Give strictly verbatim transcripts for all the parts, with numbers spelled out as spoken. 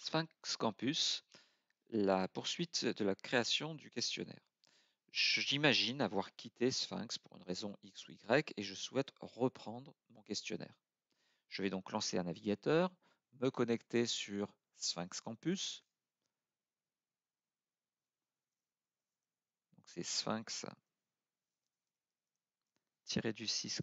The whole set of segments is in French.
Sphinx Campus, la poursuite de la création du questionnaire. J'imagine avoir quitté Sphinx pour une raison X ou Y et je souhaite reprendre mon questionnaire. Je vais donc lancer un navigateur, me connecter sur Sphinx Campus. Donc c'est sphinx-du-six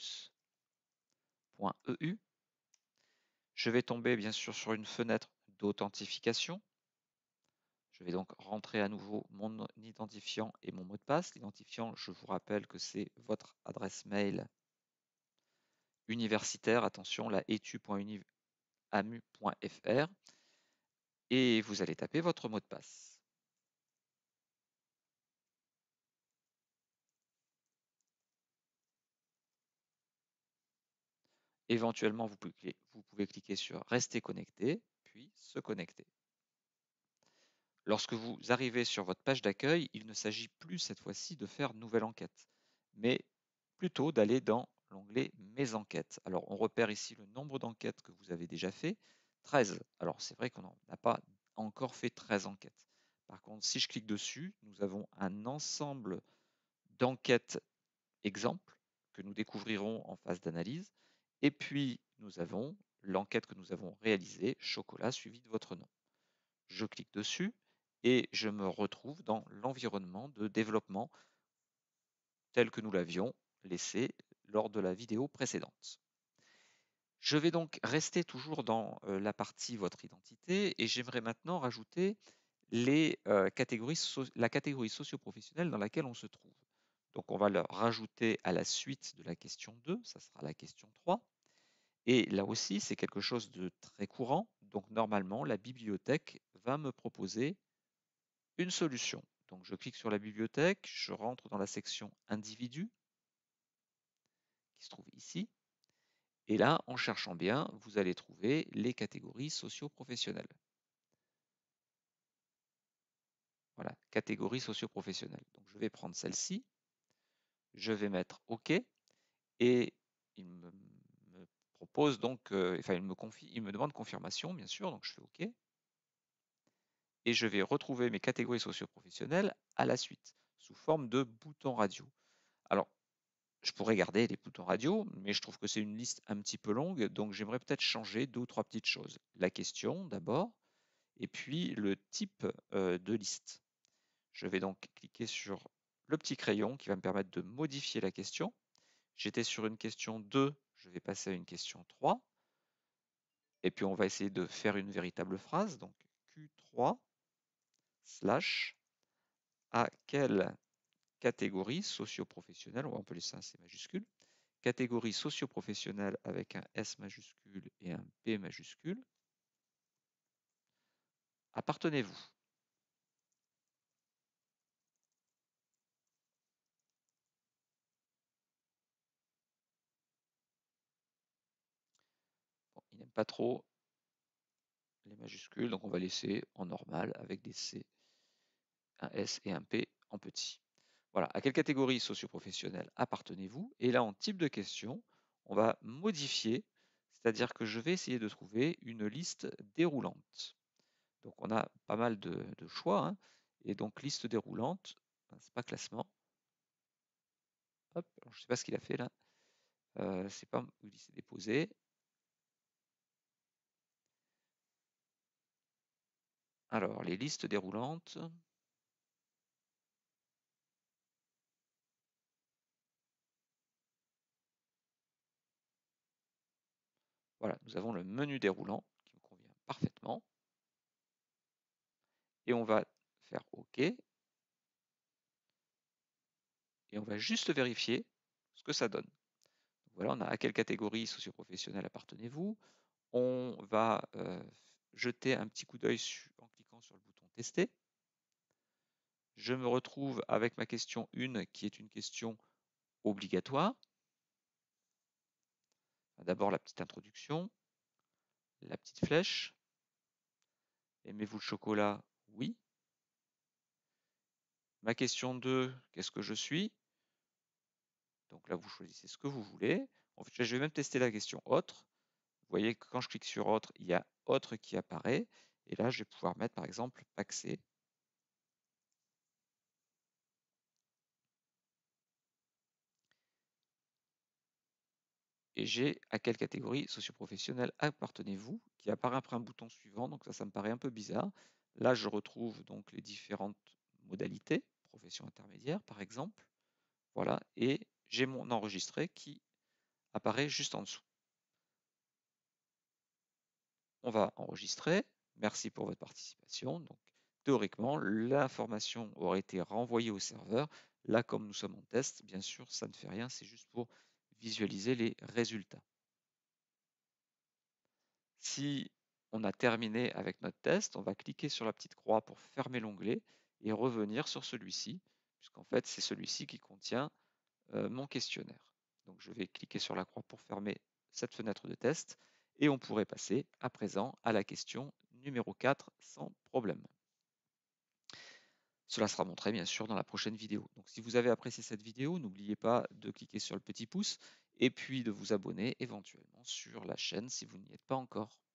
campus.eu. Je vais tomber bien sûr sur une fenêtre d'authentification. Je vais donc rentrer à nouveau mon identifiant et mon mot de passe. L'identifiant, je vous rappelle que c'est votre adresse mail universitaire, attention, la etu.amu point fr, et vous allez taper votre mot de passe. Éventuellement, vous pouvez, vous pouvez cliquer sur Rester connecté, puis Se connecter. Lorsque vous arrivez sur votre page d'accueil, il ne s'agit plus cette fois-ci de faire Nouvelle enquête, mais plutôt d'aller dans l'onglet Mes enquêtes. Alors, on repère ici le nombre d'enquêtes que vous avez déjà fait, treize. Alors, c'est vrai qu'on n'a pas encore fait treize enquêtes. Par contre, si je clique dessus, nous avons un ensemble d'enquêtes exemples que nous découvrirons en phase d'analyse. Et puis, nous avons l'enquête que nous avons réalisée, chocolat suivi de votre nom. Je clique dessus et je me retrouve dans l'environnement de développement tel que nous l'avions laissé lors de la vidéo précédente. Je vais donc rester toujours dans euh, la partie votre identité et j'aimerais maintenant rajouter les, euh, catégories so la catégorie socio-professionnelle dans laquelle on se trouve. Donc on va le rajouter à la suite de la question deux, ça sera la question trois. Et là aussi, c'est quelque chose de très courant. Donc normalement, la bibliothèque va me proposer une solution. Donc je clique sur la bibliothèque, je rentre dans la section individu qui se trouve ici. Et là, en cherchant bien, vous allez trouver les catégories socio-professionnelles. Voilà, catégorie socio-professionnelle. Donc je vais prendre celle-ci, je vais mettre OK et il me, me propose donc, euh, enfin il me confie, il me demande confirmation bien sûr, donc je fais OK. Et je vais retrouver mes catégories socio-professionnelles à la suite, sous forme de boutons radio. Alors, je pourrais garder les boutons radio, mais je trouve que c'est une liste un petit peu longue, donc j'aimerais peut-être changer deux ou trois petites choses. La question d'abord, et puis le type euh, de liste. Je vais donc cliquer sur le petit crayon qui va me permettre de modifier la question. J'étais sur une question deux, je vais passer à une question trois. Et puis on va essayer de faire une véritable phrase. Donc Q trois slash à quelle catégorie socio-professionnelle, on peut laisser un C majuscule, catégorie socio-professionnelle avec un S majuscule et un P majuscule, appartenez-vous? Bon, il n'aime pas trop les majuscules, donc on va laisser en normal avec des C, un S et un P en petit. Voilà, à quelle catégorie socio-professionnelle appartenez-vous? Et là, en type de question, on va modifier, c'est-à-dire que je vais essayer de trouver une liste déroulante. Donc on a pas mal de, de choix, hein, et donc liste déroulante, c'est pas classement. Hop, alors je ne sais pas ce qu'il a fait là. Euh, c'est pas où il s'est déposé. Alors, les listes déroulantes. Voilà, nous avons le menu déroulant qui me convient parfaitement. Et on va faire OK. Et on va juste vérifier ce que ça donne. Voilà, on a à quelle catégorie socio-professionnelle appartenez-vous. On va euh, jeter un petit coup d'œil en cliquant sur le bouton tester. Je me retrouve avec ma question un qui est une question obligatoire. D'abord la petite introduction, la petite flèche. Aimez-vous le chocolat? Oui. Ma question deux, qu'est-ce que je suis? Donc là, vous choisissez ce que vous voulez. En fait, je vais même tester la question autre. Vous voyez que quand je clique sur autre, il y a autre qui apparaît. Et là, je vais pouvoir mettre par exemple Paxé. Et j'ai à quelle catégorie socio-professionnelle appartenez-vous qui apparaît après un bouton suivant. Donc ça, ça me paraît un peu bizarre. Là, je retrouve donc les différentes modalités, profession intermédiaire par exemple. Voilà, et j'ai mon enregistré qui apparaît juste en dessous. On va enregistrer. Merci pour votre participation. Donc, théoriquement, l'information aurait été renvoyée au serveur. Là, comme nous sommes en test, bien sûr, ça ne fait rien. C'est juste pour visualiser les résultats. Si on a terminé avec notre test, on va cliquer sur la petite croix pour fermer l'onglet et revenir sur celui-ci, puisqu'en fait, c'est celui-ci qui contient euh, mon questionnaire. Donc, je vais cliquer sur la croix pour fermer cette fenêtre de test et on pourrait passer à présent à la question numéro quatre sans problème. Cela sera montré bien sûr dans la prochaine vidéo. Donc si vous avez apprécié cette vidéo, n'oubliez pas de cliquer sur le petit pouce et puis de vous abonner éventuellement sur la chaîne si vous n'y êtes pas encore.